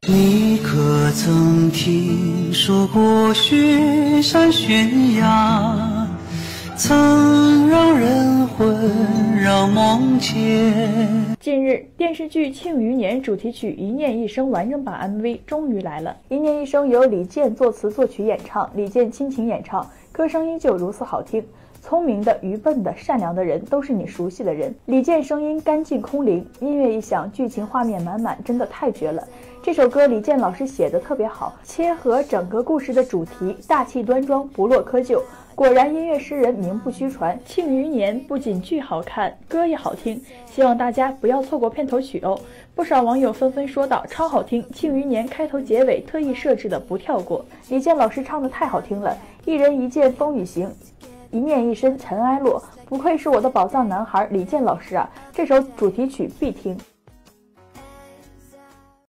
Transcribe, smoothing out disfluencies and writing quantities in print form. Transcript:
你可曾听说过雪山悬崖，曾让人魂绕梦牵。 近日，电视剧《庆余年》主题曲《一念一生》完整版 MV 终于来了。《一念一生》由李健作词作曲演唱，李健亲情演唱，歌声依旧如此好听。聪明的、愚笨的、善良的人都是你熟悉的人。李健声音干净空灵，音乐一响，剧情画面满满，真的太绝了。这首歌李健老师写的特别好，切合整个故事的主题，大气端庄，不落窠臼。果然音乐诗人名不虚传。庆余年不仅剧好看，歌也好听，希望大家不要错过片头曲哦。不少网友纷纷说道超好听，庆余年开头结尾特意设置的不跳过。李健老师唱的太好听了，一人一剑风雨行，一念一身尘埃落，不愧是我的宝藏男孩李健老师啊，这首主题曲必听。